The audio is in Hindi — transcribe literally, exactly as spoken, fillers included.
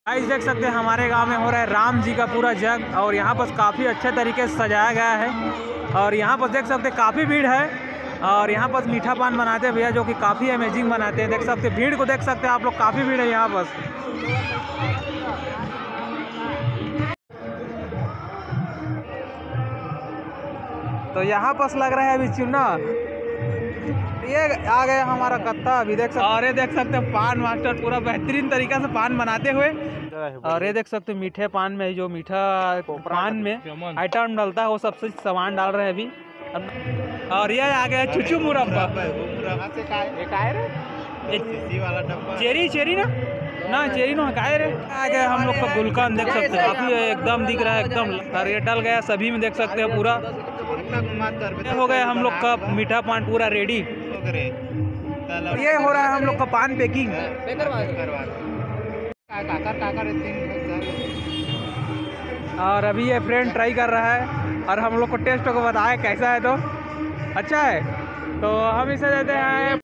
गाइस देख सकते हैं हमारे गांव में हो रहा है राम जी का पूरा जग, और यहाँ पर काफ़ी अच्छे तरीके से सजाया गया है। और यहाँ पर देख सकते हैं काफ़ी भीड़ है, और यहाँ पर मीठा पान बनाते हैं भैया, जो कि काफ़ी अमेजिंग बनाते हैं। देख सकते हैं भीड़ को, देख सकते हैं आप लोग, काफ़ी भीड़ है यहाँ पर। तो यहाँ पर लग रहा है अभी चुना, ये आ गया हमारा कत्ता। अभी देख सकते, और ये देख सकते हैं पान मास्टर पूरा बेहतरीन तरीका से पान बनाते हुए। और ये देख सकते हैं मीठे पान में, जो मीठा पान में आइटम डालता है वो सबसे सामान डाल रहे हैं अभी। और ये आ गया चुचू मुरब्बा, चेरी चेरी ना ना चेरी ना काय रे। आ गया हम लोग का गुलकान, देख सकते हैं काफी एकदम दिख रहा है एकदम। और ये डल गया सभी में, देख सकते हैं पूरा हो गया हम लोग का मीठा पान पूरा रेडी। ये हो रहा है हम लोग का पान पैकिंग। और अभी ये फ्रेंड ट्राई कर रहा है, और हम लोग को टेस्ट को बताया कैसा है। तो अच्छा है, तो हम इसे देते हैं